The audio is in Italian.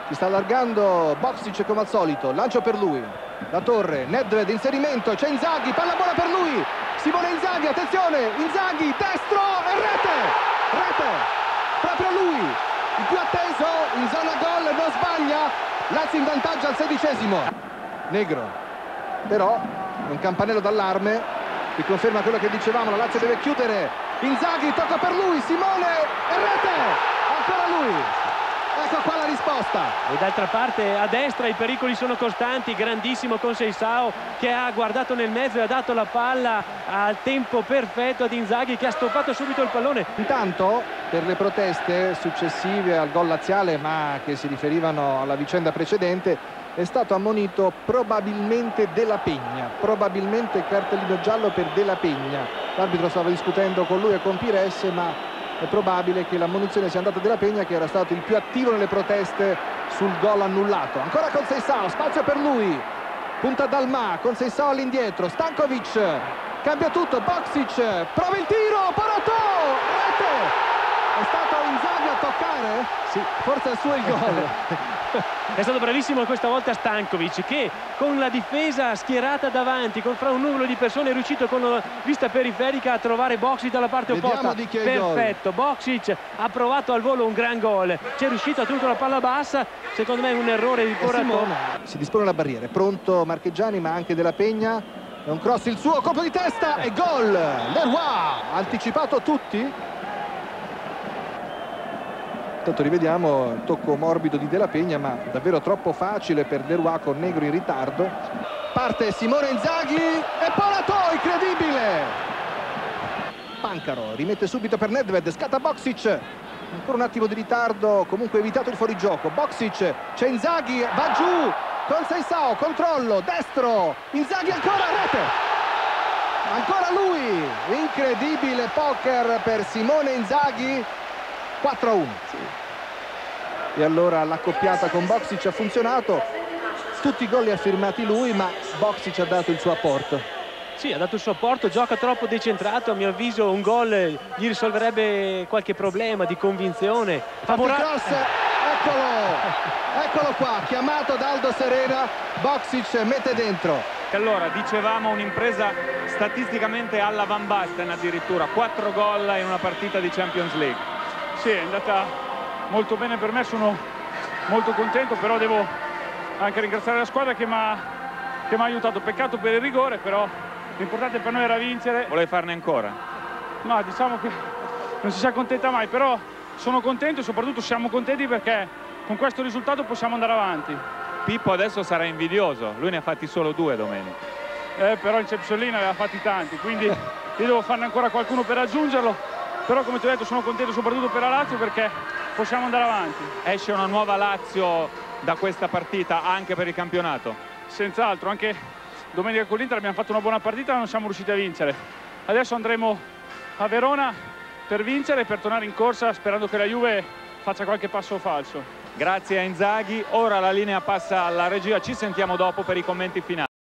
Si sta allargando Boksic come al solito, lancio per lui, la Torre, Nedved, inserimento, c'è Inzaghi, palla buona per lui, Simone Inzaghi, attenzione, Inzaghi, destro e rete, proprio lui, il più atteso, in zona gol, non sbaglia, Lazio in vantaggio al 16esimo. Negro, però, un campanello d'allarme, che conferma quello che dicevamo, la Lazio deve chiudere, Inzaghi, tocca per lui, Simone e rete, ancora lui. Ecco qua la risposta. E d'altra parte a destra i pericoli sono costanti, grandissimo Conceição che ha guardato nel mezzo e ha dato la palla al tempo perfetto ad Inzaghi che ha stoppato subito il pallone. Intanto per le proteste successive al gol laziale ma che si riferivano alla vicenda precedente è stato ammonito probabilmente Della Pegna, probabilmente cartellino giallo per Della Pegna. L'arbitro stava discutendo con lui e con Pires, ma è probabile che l'ammonizione sia andata Della Pegna, che era stato il più attivo nelle proteste sul gol annullato. Ancora Conceição, spazio per lui, punta Dalmà, Conceição all'indietro, Stankovic cambia tutto, Boksic prova il tiro, Paratò, rete. È stato Inzaghi a toccare? Sì, forse è suo il gol. È stato bravissimo questa volta Stankovic che con la difesa schierata davanti, fra un numero di persone è riuscito con la vista periferica a trovare Boksic dalla parte opposta. Di chi è perfetto, Boksic ha provato al volo un gran gol, c'è riuscito, ha tenuto la palla bassa, secondo me è un errore di Paratò. Si dispone la barriera, pronto Marchegiani ma anche Della Pegna, è un cross il suo, colpo di testa e gol. Leroy ha anticipato tutti. Intanto rivediamo il tocco morbido di Della Pegna, ma davvero troppo facile per Leroy con Negro in ritardo. Parte Simone Inzaghi e Paratò, incredibile! Pancaro rimette subito per Nedved, scatta Boksic, ancora un attimo di ritardo, comunque evitato il fuorigioco. Boksic, c'è Inzaghi, va giù, Conceição, controllo, destro, Inzaghi ancora, rete! Ancora lui, incredibile poker per Simone Inzaghi. 4-1. Sì. E allora l'accoppiata con Boksic ha funzionato, tutti i gol li ha firmati lui, ma Boksic ha dato il suo apporto. Sì, ha dato il suo apporto, gioca troppo decentrato, a mio avviso un gol gli risolverebbe qualche problema di convinzione. Cross, eccolo qua, chiamato da Aldo Serena, Boksic mette dentro. Allora, dicevamo un'impresa statisticamente alla Van Basten addirittura, 4 gol in una partita di Champions League. Sì, è andata molto bene per me, sono molto contento, però devo anche ringraziare la squadra che mi ha aiutato. Peccato per il rigore, però l'importante per noi era vincere. Volevi farne ancora? Ma diciamo che non si accontenta mai, però sono contento e soprattutto siamo contenti perché con questo risultato possiamo andare avanti. Pippo adesso sarà invidioso, lui ne ha fatti solo 2 domenica. Però il Cepsolino ne aveva fatti tanti, quindi io devo farne ancora qualcuno per raggiungerlo. Però come ti ho detto sono contento soprattutto per la Lazio perché possiamo andare avanti. Esce una nuova Lazio da questa partita anche per il campionato? Senz'altro, anche domenica con l'Inter abbiamo fatto una buona partita ma non siamo riusciti a vincere. Adesso andremo a Verona per vincere e per tornare in corsa sperando che la Juve faccia qualche passo falso. Grazie a Inzaghi, ora la linea passa alla regia, ci sentiamo dopo per i commenti finali.